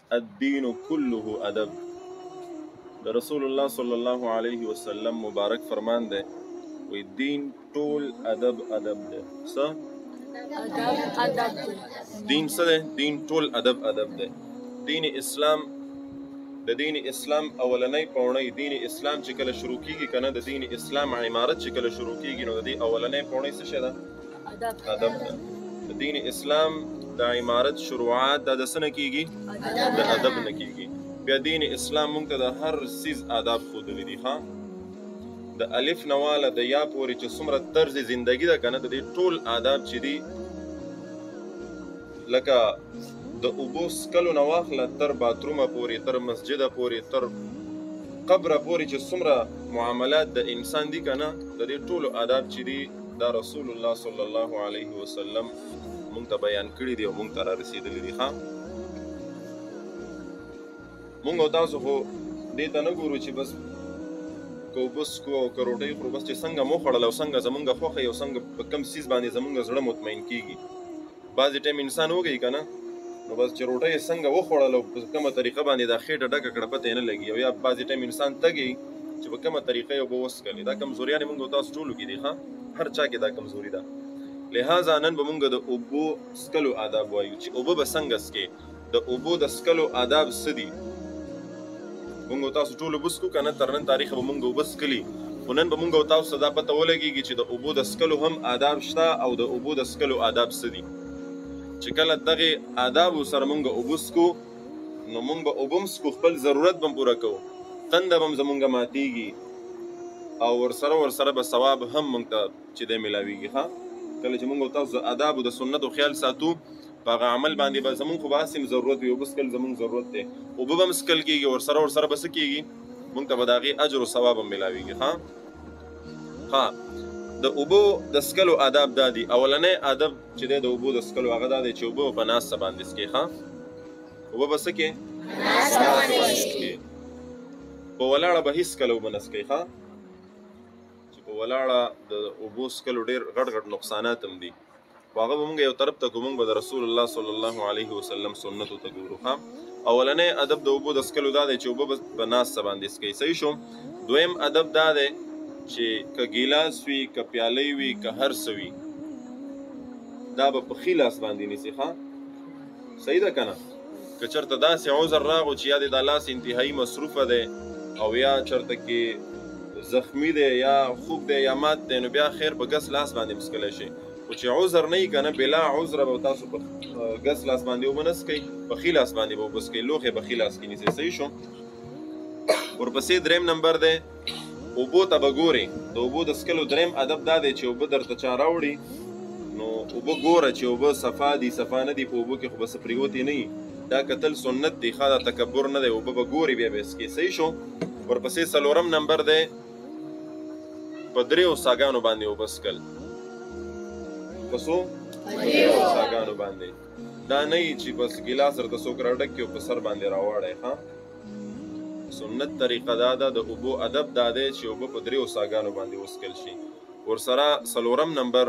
الدین کله ادب. د رسول الله صلی الله علیه وسلم مبارک فرمان دی وی دین ټول ادب ادب دی. څه ادب دین څه دی؟ دین ټول ادب ادب دی. دین اسلام د دین اسلام اولنۍ پوړۍ دین اسلام چې کله شروع کیږي کنه د دین اسلام عمارت چې کله شروع کیږي نو د دې اولنۍ پوړۍ څه شي ده؟ ادب ده. د دین اسلام د عمارت شروعات د څه نه کیږي؟ د ادب نه کیږي. بیا دین اسلام موږ ته د هر سیز آداب ښودلي دي. ها د الف نه واله د یا پورې چې څومره طرز زندگی ده کنه د دې ټول آداب چې دي لکه د اوبو سکلو نه واخله تر باترومه پورې تر مسجده پورې تر قبره پورې چې څومره معاملات د انسان دي کنه د دې ټولو آداب چې دي دا رسول الله صلی الله علیه وسلم مونږ ته بیان کړي دي او مونږ ته را رسېدلي دي. ښه مونږ او تاسو خو دې ته نه ګورو چې بس که اوبه څښو او که روټۍ خورو بس چې څنګه مو خوړل او څنګه زمونږ خوښه او څنګه په کم څیز باندې زمونږ زړه مطمئن کېږي. بعضې ټایم انسان وږی که نه نو بس چې روټۍ یې څنګه وخوړل او په کومه طریقه باندې دا خېټه ډکه کړه پته یې نه لګي. او یا بعضې ټایم انسان تږی چې په کومه طریقه یې اوبه وڅښلې دا کمزوریانې مونږ او تاسو ټولو کې دي. ښه هر چا کې دا کمزوري ده. لہذا نن به مونږ د اوبو څښلو آداب وایو چې اوبه به څنګه څښې. د اوبو د څښلو آداب څه دي؟ مونږ او تاسو ټولو اوبه څښو که نه تر نن تاریخه به مونږ اوبه څښلي خو نن به مونږ او تاسو ته دا پته ولګېږي چې د اوبو د څښلو هم آداب شته او د اوبو د څښلو آداب څه دي. چې کله دغې آدابو سره مونږ اوبه څښو نو مونږ به اوبه هم څښو خپل ضرورت به هم پوره کوو تنده به هم زمونږ ماتېږي او ورسره به ثواب هم مونږ ته چې دی میلاویږي. ښه کله چې مونږ او تاسو د آدابو د سنتو خیال ساتو په هغه عمل باندې به زمونږ خو به هسې ضرورت وي اوبه څښل زمونږ ضرورت دی اوبه به هم څښل کېږي ورسره به څه کېږي مونږ ته به د هغې اجر و ثواب هم میلاویږي. ښه د اوبو د څښلو آداب دا دي. اولنی ادب چې دی د اوبو د څښلو هغه دا دی چې اوبه په ناسته باندې څښې. ښه اوبه به څه کې په ولاړه به هېڅکله اوبه نه څښئ. ښه چې په ولاړه د اوبو څښلو ډېر غټ غټ نقصانات هم دي خو هغه به مونږ یو طرف ته کړو مونږ به د رسول الله صلی الله علیه وسلم سنتو ته ګورو. ښه اولنی ادب د اوبو د څښلو دا دی چې اوبه به په ناسته باندې څښئ. صحیح شو. دویم ادب دا دی چې که ګیلاس وي که پیالۍ وي که هر څه وي دا به په ښي لاس باندې نیسي. ښه صحیح ده که نه. که چېرته داسې عذر راغو چې یا د دا لاس انتهایي مصروفه دی او یا چېرته کې زخمی دی یا خوب دی یا مات دی نو بیا خیر په ګس لاس باندې هم څښلی شي خو چې عذر نه وي که نه بلا عذره به تاسو په ګس لاس باندې اوبه نه څښئ په ښي لاس باندې به اوبه څښئ لوښی په ښي لاس کې نیسئ. صحیح شو. ورپسې دریم نمبر دی اوبو ته به ګورې. د اوبو د څښلو دریم ادب دا دی چې اوبه درته چا راوړي نو اوبه ګوره چې اوبه صفا دي صفا نه دي په اوبو کې خو به څه پرېوتې نه وي دا کتل سنت دی. ښه دا تکبر نه دی اوبه به ګورې بیا به یې څښې. صحیح شو. ورپسې څلورم نمبر دی په دریو څاګانو باندې اوبه څښل. په څو څاګانو باندې دا نه وي چې بس ګیلاس درته څوک راډک کړي او په سر باندې راواړی. ښه سنت طریقه دا ده د اوبو ادب دا دی چې اوبه په دریو څاګانو باندې وڅښل شي. ورسره څلورم نمبر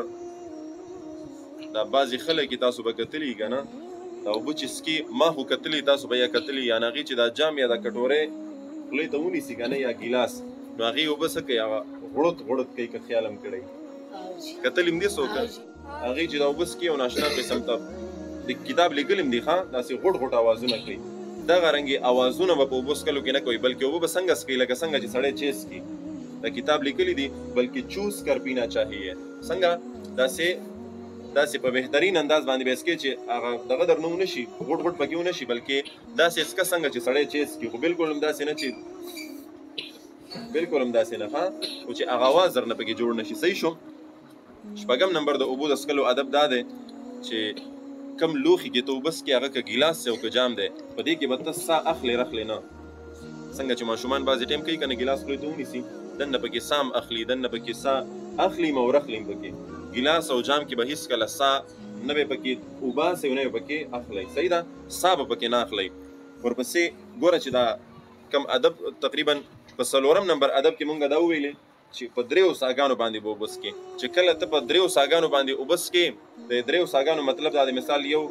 دا بعضې خلک تاسو به کتلي که نه دا اوبه چې څکي ما خو کتلي تاسو به یا کتلي یا هغې چې دا جام یا دا کټورۍ خولې ته ونیسي که نه یا ګیلاس نو هغې اوبه څه کوي هغه غوړت کوي که خیال هم کړی کتلي هم دي څوک هغې چې دا اوبه څکي او ناشنا قسم ته د کتاب لیکلي هم دي. ښه داسې غوټ اوازونه کوي دغه رنګې اوازونه به په اوبو څښلو کې نه کوي بلکې اوبه به څنګه څکي لکه څنګه چې سړی چیس کي د کتاب لیکلي دي بلکې چوس کر پینا چاهیے. څنګه داسې په بهترین انداز باندې به څکې چې هغه دغه درنه ونه شي غوټ پکې ونه شي بلکې داسې څکه څنګه چې سړی چیس کي خو بلکل هم داسې نه چې بلکل هم داسې نه. ښه خو چې هغه اواز درنه پکې جوړ نه شي. صحیح شو. شپږم نمبر د اوبو د څښلو ادب دا دی چې کم لوښي کې ته اوبه څکې هغه که ګیلاس دی او که جام دی په دې کې به ته ساه اخلې رخلې نه څنګه چې ماشومان بعضې ټایم کوي که نه ګیلاس خولې ته ونیسي دننه پکې ساه هم اخلي دننه پکې ساه اخلي او رخلي هم پکې ګیلاس او جام کې به هېڅکله ساه نه به پکې وباسئ او نه به پکې اخلئ. صحیح ده. ساه به پکې نه اخلئ. ورپسې ګوره چې دا کم ادب تقریبا په څلورم نمبر ادب کې مونږ دا وویلې چې په دریو څاګانو باندې به اوبه څکې چې کله ته په دریو څاګانو باندې اوبه څکې د دریو څاګانو مطلب دا د مثال یو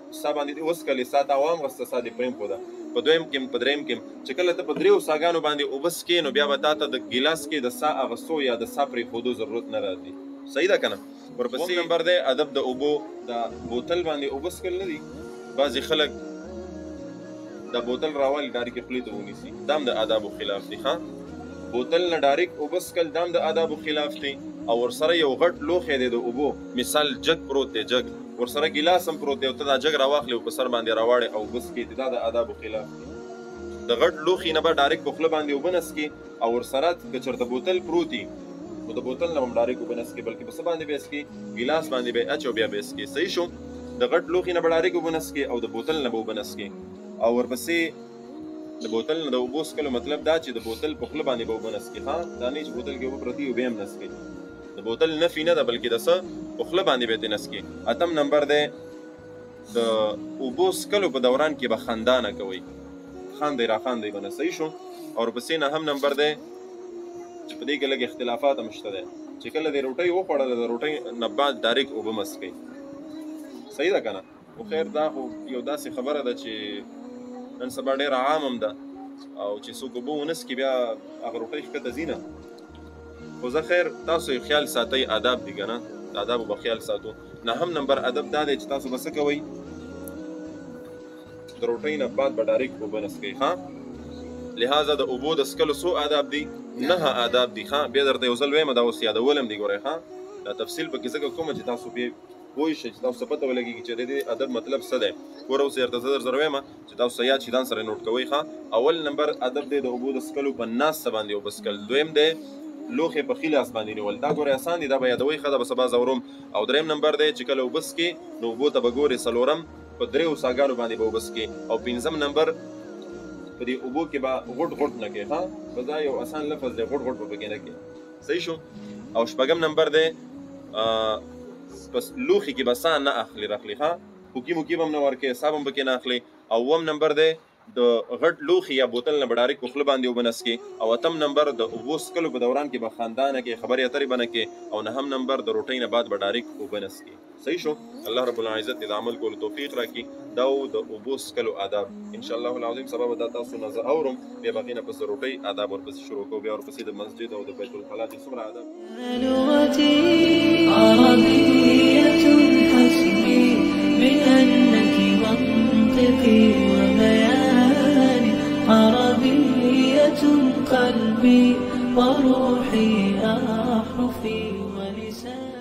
سا باندې وسکلې سا ته عوام غسته سا دې پریم پوده په دویم کې په دریم کې چې کله ته په دریو ساګانو باندې اوبه څښې نو بیا به تا ته د ګیلاس کې د سا اغوستو یا د سا پرېښودو ضرورت نه راځي. صحیح ده که نه؟ ورپسې نمبر دی ادب د اوبو د بوتل باندې اوبه څښل نه دي. بعضې خلک د بوتل راوالي ډایرکټ خولې ته ونیسي، دا هم د آدابو خلاف دي. ښه، بوتل نه ډایرکټ اوبه څښل دا هم د آدابو خلاف دي. او ورسره یو غټ لوښی دی د اوبو، مثال جګ پروت دی، جګ ورسره ګیلاس هم پروت دی او ته دا جګ راواخلې او په سر باندې راواړې او اوبه څښې، دا د آدابو خلاف دي. د غټ لوښي نه به ډایرکټ په خوله باندې اوبه نه څښې او ورسره که چېرته بوتل پروت وي نو د بوتل نه به هم ډایرکټ اوبه نه څښې، بلکې په څه باندې به یې څښې؟ ګیلاس باندې به یې اچ او بیا به یې څښې. صحیح شو؟ د غټ لوښي نه به ډایرکټ اوبه نه څښې او د بوتل نه به اوبه نه څښې. او ورپسې د بوتل نه د اوبو څښلو مطلب دا چې د بوتل په خوله باندې به اوبه نه څښې. ښه، دا نه چې بوتل کې اوبه پرتې اوبه هم نه څښې. د بوتل نفي نه ده بلکې د څه په خوله باندې به یې ترې نه څښې. اتم نمبر دی د اوبو څښلو په دوران کې به خندا نه کوئ، خاندئ راخاندئ به نه. صحیح شو؟ او ورپسې نهم نمبر دی چې په دې کې لږ اختلافات هم شته دی چې کله دې روټۍ وخوړله د روټۍ نه بعد ډایرکټ اوبه مه څښئ. صحیح ده که نه؟ خو خیر دا خو یو داسې خبره ده چې نن سبا ډېره عام هم ده او چې څوک اوبه ونه څښي بیا هغه روټۍ ښکته ځي نه. خو زه خیر تاسو یې خیال ساتئ، آداب دي که نه؟ د آدابو به خیال ساتو. نهم نمبر ادب دا دی چې تاسو به څه کوئ؟ د روټۍ نه بعد به ډایرکټ اوبه نه څښئ. ښه، لہذا د اوبو د څښلو څو آداب دي؟ 9 آداب دي. ښه، بیا درته یو ځل وایم دا اوس یادول هم دي. ګورئ ښه، دا تفصیل پکې ځکه کومه چې تاسو پې پوه شئ چې تاسو ته پته ولګېږي چې د دې ادب مطلب څه دی. ګوره اوس درته زه در وایم چې تاسو یاد شي ځان سره نوټ کوئ. ښه، اول نمبر ادب دی د اوبو د څښلو په ناسته باندې اوبه څښل. دویم دی لوښی په ښي لاس باندې نیول، دا ګورئ اسان دي، دا به یادوئ. ښه، دا به سبا زورم. او دریم نمبر دی چې کله اوبه څښې نو اوبو ته به ګورې. څلورم په دریو ساګانو باندې به اوبه څښې. او پنځم نمبر په دې اوبو کې به غوټ غوټ نه کوې. ښه، بس دا یو اسان لفظ دی، غوټ غوټ به پکې نه کوې. صحیح شو؟ او شپږم نمبر دی پس لوښي کې به سا نه اخلي راخلي. ښه، پوکي موکي به هم نه ورکوې، سا به هم پکې نه اخلي. او اووم نمبر دی د غټ لوښي یا بوتل نه به ډایرکټ په خوله باندې اوبه نه څښې. او اتم نمبر د اوبو څښلو په دوران کې به خندا نه کوې، خبرې اترې به نه کوې. او نهم نمبر د روټۍ نه بعد به ډایرکټ اوبه نه څښې. صحیح شو؟ الله رب العزت دې د عمل کولو توفیق راکړي. دا و د اوبو څښلو آداب. انشاءالله العظیم سبا به دا تاسو نه زه اورم، بیا به هغې نه پس د روټۍ آداب ورپسې شروع کوو، بیا ورپسې د مسجد او د بیت الخلا چې څومره آداب. لغتي عربية حسبي بأنك منطقي وبياني، عربية قلبي وروحي أحرفي ولساني.